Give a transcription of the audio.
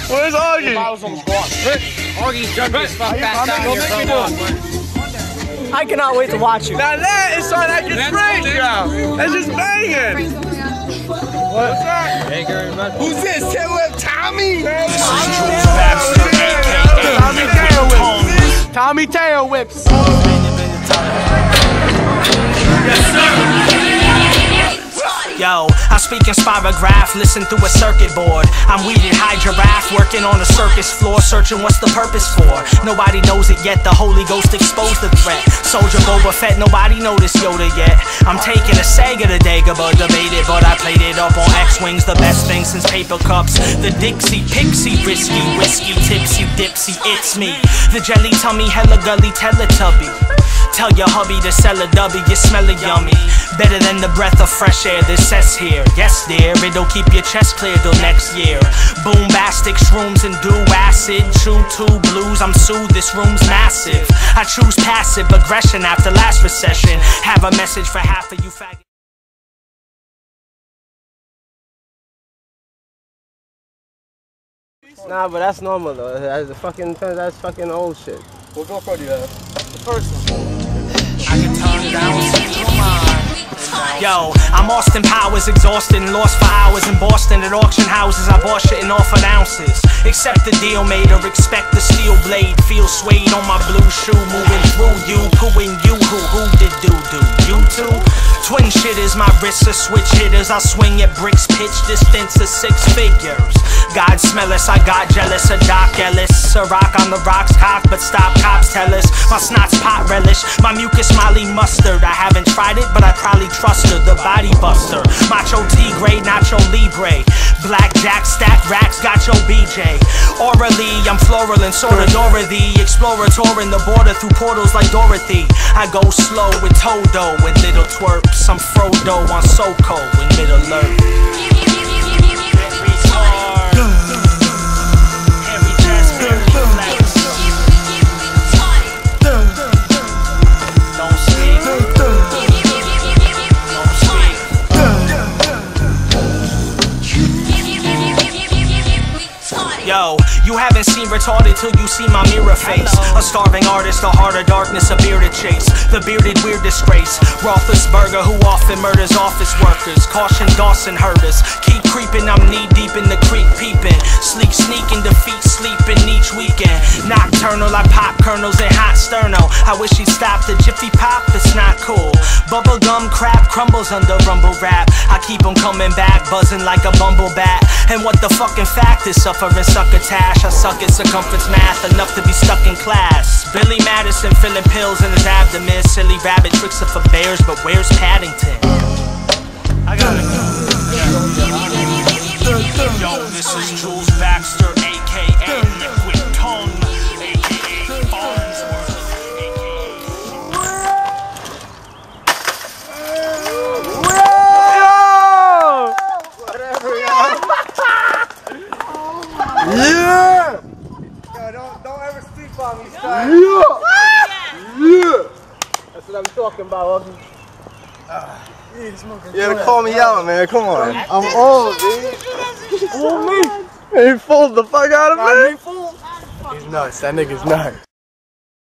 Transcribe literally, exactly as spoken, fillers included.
Where's Augie? The bottle's almost gone. Augie's drunk as fuck back down here. I cannot wait to watch you. Now that is something I can drink, yo. That's just banging. What's that? Who's this? Tail Whip Tommy? Tommy Tail Whips. Tommy Tail Whips. Yo, I speak in spirograph, listen through a circuit board. I'm weeded high giraffe, working on a circus floor, searching what's the purpose for. Nobody knows it yet, the Holy Ghost exposed the threat. Soldier Boba Fett, nobody noticed Yoda yet. I'm taking a Sega to Dagobah, debated, but I played it up on X-Wings, the best thing since paper cups. The Dixie, Pixie, risky, whiskey, tipsy, dipsy, it's me. The jelly tummy, hella gully, Teletubby. Tell your hubby to sell a dubby, you smell it yummy. Better than the breath of fresh air this says here. Yes dear, it'll keep your chest clear till next year. Boombastic shrooms and do acid. Chew two blues, I'm soothed, this room's massive. I choose passive aggression after last recession. Have a message for half of you faggots. Nah, but that's normal though. That's fucking, that's fucking old shit. What GoPro do you have? The first one. I can turn down Central Line. Yo, I'm Austin Powers, exhausted and lost for hours in Boston at auction houses. I bought shit and offered ounces. Accept the deal made or expect the steel blade. Feel swayed on my blue shoe, moving through you, pooing you. Who, who did do do? You two? Twin shitters, my wrists are switch hitters. I swing at bricks, pitch distance of six figures. God smell us, I got jealous of Doc Ellis. A rock on the rocks, cock, but stop, cops tell us. My snot's pot relish, my mucus Molly mustard. I haven't tried it, but I probably trust her. The body buster, macho T-grade, nacho libre. Blackjack, stack racks, got your B J. Orally, I'm floral and sorta Dorothy. Explorer touring the border through portals like Dorothy. I go slow with Todo and little twerps. I'm Frodo on Soko in Middle-earth. Yo, you haven't seen retarded till you see my mirror face. A starving artist, a heart of darkness, a bearded chase. The bearded weird disgrace. Roethlisberger who often murders office workers. Caution Dawson herders. Keep creeping, I'm knee deep in the creek peeping. Sleek sneaking, defeat sleeping each weekend. Nocturnal, I pop kernels and hot sterno. I wish he'd stop the jiffy pop, it's not cool. Bubblegum crap crumbles under rumble rap. I keep on coming back, buzzing like a bumble bat. And what the fucking fact is suffering succotash. I suck at circumference math, enough to be stuck in class. Billy Madison filling pills in his abdomen. Silly rabbit tricks are for bears, but where's Paddington? I gotta go. Yo, this is Jules Baxter, aka Liquid Tongue, aka Farnsworth, Yeah! Yo, don't, don't ever sleep on me, son. Yeah! Yeah! That's what I'm talking about, Augie. Uh, you gotta call me out, man. Come on. I'm old, dude. Fool me. He fooled the fuck out of me. He's nuts. That nigga's nuts.